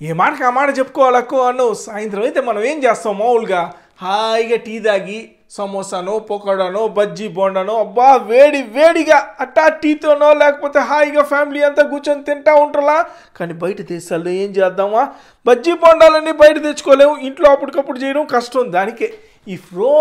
ఏ మాటకి ఆ మాట చెప్పుకోవాలకు అను సాయంత్రం అయితే మనం ఏం చేస్తాం మామూలుగా హాయిగా టీ తాగి సమోసానో పకోడానో బజ్జీ బోండానో అబ్బా వేడి వేడిగా అట్టా టీతోనో లేకపోతే హాయిగా ఫ్యామిలీ అంతా కూర్చొని తింటా ఉంటారా. కానీ బయట దేశాల్లో ఏం చేద్దామా, బజ్జీ బోండాలన్నీ బయట తెచ్చుకోలేము, ఇంట్లో అప్పటికప్పుడు చేయడం కష్టం. దానికే ఈ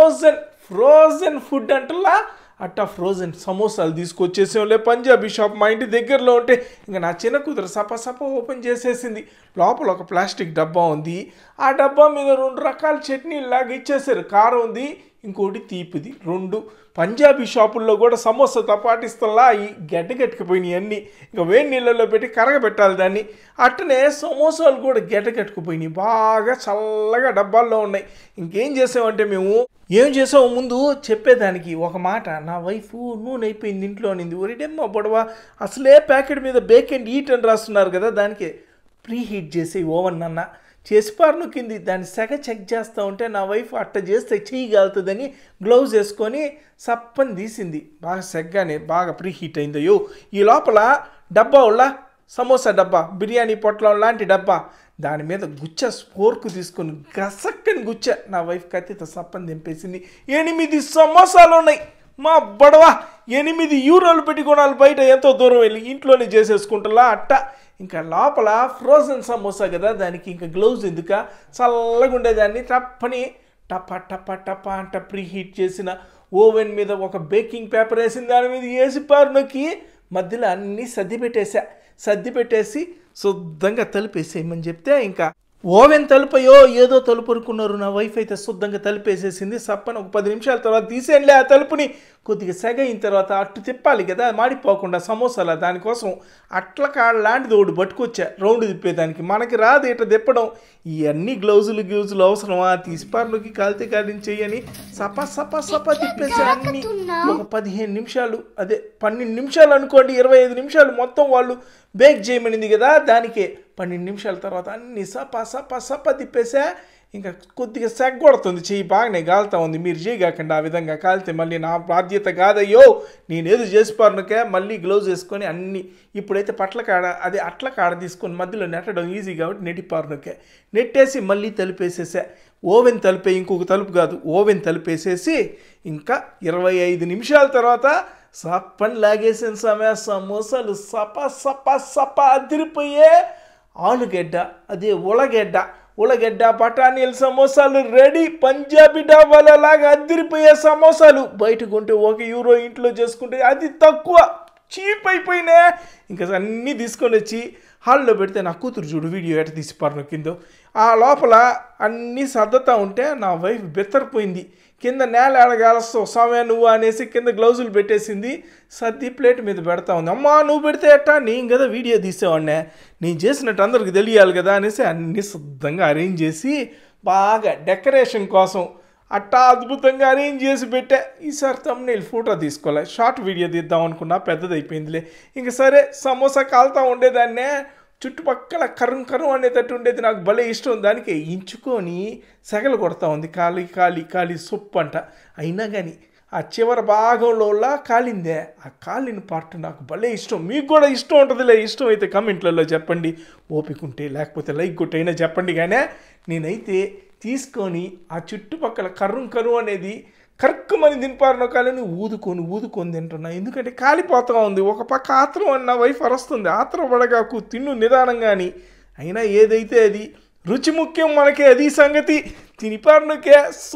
ఫ్రోజన్ ఫుడ్ అంటలా అట్టా ఫ్రోజన్ సమోసాలు తీసుకొచ్చేసాంలే. పంజాబీ షాప్ మా ఇంటి దగ్గరలో ఉంటే ఇంకా నా చిన్న కూతురు సప ఓపెన్ చేసేసింది. లోపల ఒక ప్లాస్టిక్ డబ్బా ఉంది, ఆ డబ్బా మీద 2 రకాల చట్నీలు లాగా ఇచ్చేసారు. కారం ఉంది, ఇంకోటి తీపిది. 2 పంజాబీ షాపుల్లో కూడా సమోసాతో పాటిస్తల్లా ఈ గడ్డగట్టుకుపోయినాయి అన్నీ. ఇంకా వేడి నీళ్ళల్లో పెట్టి కరగబెట్టాలి దాన్ని. అట్టనే సమోసాలు కూడా గడ్డగట్టుకుపోయినాయి, బాగా చల్లగా డబ్బాల్లో ఉన్నాయి. ఇంకేం చేసామంటే మేము ఏం చేసావు ముందు చెప్పేదానికి ఒక మాట. నా వైఫ్ నూనె అయిపోయింది ఇంట్లో అనింది. ఒరిడేమ్మా బొడవ, అసలే ప్యాకెట్ మీద బేక్ అండ్ ఈట్ అని రాస్తున్నారు కదా, దానికి ప్రీ హీట్ చేసే ఓవెన్ అన్న చేసి పారనుకింది. దాన్ని సెగ చెక్ చేస్తూ ఉంటే నా వైఫ్ అట్ట చేస్తే చేయగలుగుతుందని గ్లౌజ్ వేసుకొని సప్పని తీసింది. బాగా సెగ్గానే బాగా ప్రీ హీట్ అయిందయ్యో. ఈ లోపల డబ్బా ఉళ్ళ సమోసా డబ్బా, బిర్యానీ పొట్లం లాంటి డబ్బా, దాని మీద గుచ్చ ఫోర్కు తీసుకొని గసక్కని గుచ్చ నా వైఫ్ కత్తితో సప్పని దింపేసింది. 8 సమోసాలు ఉన్నాయి. మా బడవ 8 యూరోలు పెట్టి కొనాలి, బయట ఎంతో దూరం వెళ్ళి ఇంట్లోనే చేసేసుకుంటా అట్ట. ఇంకా లోపల ఫ్రోజన్ సమోసా కదా, దానికి ఇంకా గ్లౌజ్ ఎందుక, చల్లగా ఉండేదాన్ని తప్పని టప అంట ప్రీ హీట్ చేసిన ఓవెన్ మీద ఒక బేకింగ్ పేపర్ వేసిన దాని మీద వేసి పారునొక్కి మధ్యలో అన్నీ సర్ది పెట్టేసి శుద్ధంగా తలుపేసేయమని చెప్తే ఇంకా ఓవెన్ తలుపయో ఏదో తలుపు అనుకున్నారు. నా వైఫ్ అయితే శుద్ధంగా తలుపేసేసింది. సప్పని ఒక 10 నిమిషాల తర్వాత తీసేయండి ఆ తలుపుని. కొద్దిగా సెగ అయిన తర్వాత అట్టు తిప్పాలి కదా మాడిపోకుండా సమోసాల, దానికోసం అట్ల కాడ లాంటిది ఒకటి పట్టుకొచ్చా రౌండ్ తిప్పేదానికి. మనకి రాదు ఇట్లా తిప్పడం. ఇవన్నీ గ్లౌజులు అవసరమా, తీసిపారులోకి కాలితే చెయ్యని సప తిప్పేసి అన్నీ ఒక 15 నిమిషాలు, అదే 12 నిమిషాలు అనుకోండి, 25 నిమిషాలు మొత్తం వాళ్ళు బేక్ చేయమనింది కదా, దానికే 12 నిమిషాల తర్వాత అన్నీ సప తిప్పేసా. ఇంకా కొద్దిగా సెగ కొడుతుంది, చెయ్యి బాగానే కాలుతా ఉంది. మీరు చేయగాకండి ఆ విధంగా, కాలితే మళ్ళీ నా బాధ్యత కాదయ్యో. నేనేదో చేసిపారునకే మళ్ళీ గ్లౌజ్ వేసుకొని అన్నీ. ఇప్పుడైతే అట్ల కాడ తీసుకొని మధ్యలో నెట్టడం ఈజీ కాబట్టి నెట్టిపారునకే నెట్టేసి మళ్ళీ తలుపేసేసా. ఓవెన్ తలుపే, ఇంకొక తలుపు కాదు, ఓవెన్ తలుపేసేసి ఇంకా 25 నిమిషాల తర్వాత సప్పని లాగేసిన సమోసాలు సప అదిరిపోయే. ఆలుగడ్డ, అదే ఉలగడ్డ బఠానీల సమోసాలు రెడీ. పంజాబీ డాబాలలాగా అదిరిపోయే సమోసాలు. బయట కొంటే €1, ఇంట్లో చేసుకుంటే అది తక్కువ, చీప్ అయిపోయినా. ఇంకా అన్నీ తీసుకొని వచ్చి హాల్లో పెడితే నా కూతురు చూడు వీడియో ఎట తీసి పారునొక్కిందో. ఆ లోపల అన్నీ సర్దుతా ఉంటే నా వైఫ్ బెత్తరిపోయింది. కింద నేల ఎడగాలస్తావు సమయం నువ్వు అనేసి కింద గ్లౌజులు పెట్టేసింది. సర్ది ప్లేట్ మీద పెడతా ఉంది. అమ్మా నువ్వు పెడితే ఎట్టా, నేను కదా వీడియో తీసేవాడినే, నేను చేసినట్టు అందరికి తెలియాలి కదా అనేసి అన్నీ శుద్ధంగా అరేంజ్ చేసి బాగా డెకరేషన్ కోసం అట్టా అద్భుతంగా అరేంజ్ చేసి పెట్టా. ఈసారి తమ్ముళ్ళు ఫోటో తీసుకోలే, షార్ట్ వీడియో తీద్దాం అనుకున్నా, పెద్దదైపోయిందిలే. ఇంక సరే సమోసా కాలుతా ఉండేదాన్నే, చుట్టుపక్కల కర్రం అనేటట్టు ఉండేది, నాకు భలే ఇష్టం. దానికి ఇంచుకొని సెగలు కొడతా ఉంది, కాలి సొప్పు అంట. అయినా కానీ ఆ చివరి భాగంలో కాలిందే, ఆ కాలిన పార్ట్ నాకు భలే ఇష్టం. మీకు కూడా ఇష్టం ఉంటుందిలే, ఇష్టం అయితే కమెంట్లలో చెప్పండి, ఓపిక ఉంటే, లేకపోతే లైక్ కొట్టైనా చెప్పండి. కానీ నేనైతే తీసుకొని ఆ చుట్టుపక్కల కర్రం అనేది కర్కమని దింపారనో కాలని ఊదుకొని తింటున్నా. ఎందుకంటే కాలిపోతా ఉంది. ఒక పక్క ఆత్రం అన్న వైఫ్ అరుస్తుంది, ఆత్రం పడగాకు తిన్ను నిదానంగాని. అయినా ఏదైతే అది రుచి ముఖ్యం మనకే, అది సంగతి. తినిపారనకే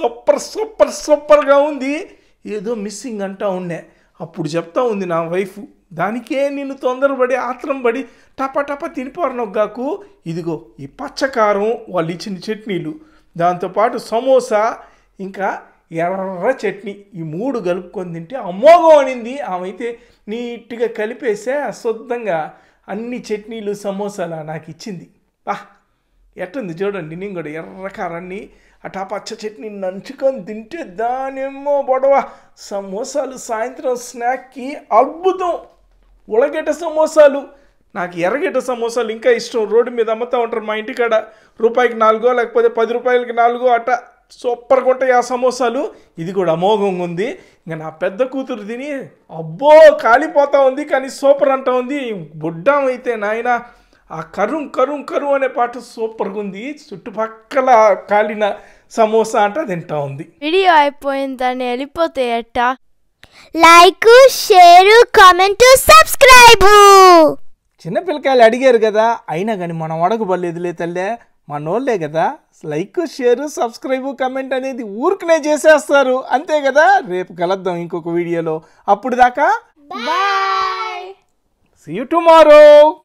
సూపర్గా ఉంది. ఏదో మిస్సింగ్ అంటా ఉండే, అప్పుడు చెప్తా ఉంది నా వైఫ్. దానికే నిన్ను తొందరపడి ఆత్రం పడి టప తినిపారనొగ్గాకు. ఇదిగో ఈ పచ్చకారం వాళ్ళు ఇచ్చిన చట్నీలు, దాంతోపాటు సమోసా, ఇంకా ఎర్ర చట్నీ, ఈ 3 కలుపుకొని తింటే అమోఘం అనింది. ఆమె అయితే నీట్గా కలిపేసే శుద్ధంగా అన్ని చట్నీలు సమోసాలు నాకు ఇచ్చింది. ఎట్టుంది చూడండి. నేను కూడా ఎర్ర కారాన్ని అటా పచ్చ చట్నీ నంచుకొని తింటే దానేమో బొడవ. సమోసాలు సాయంత్రం స్నాక్కి అద్భుతం. ఉలగడ్డ సమోసాలు, నాకు ఎర్రగడ్డ సమోసాలు ఇంకా ఇష్టం. రోడ్డు మీద అమ్ముతూ ఉంటారు మా ఇంటికాడ, రూపాయికి 4 లేకపోతే 10 రూపాయలకి 4 అట్ట సూపర్గా ఉంటాయి ఆ సమోసాలు. ఇది కూడా అమోఘంగా ఉంది. ఇంకా నా పెద్ద కూతురు తిని అబ్బో కాలిపోతూ ఉంది, కానీ సూపర్ అంటా ఉంది. బుడ్డామైతే నాయన ఆ కరుం కరుం కరుం అనే పాట సూపర్గా ఉంది. చుట్టుపక్కల కాలిన సమోసా అంట తింటా ఉంది. వీడియో అయిపోయిందని వెళ్ళిపోతే ఎట్టా? Like, share, comment, subscribe. చిన్నపిల్లకాయలు అడిగారు కదా, అయినా కానీ మనం అడగబడలేదులే తల్లే, మనోళ్ళే కదా. లైక్, షేర్, సబ్స్క్రైబ్, కమెంట్ అనేది ఊరికనే చేసేస్తారు అంతే కదా. రేపు కలుద్దాం ఇంకొక వీడియోలో. అప్పుడు దాకా బాయ్. See you tomorrow.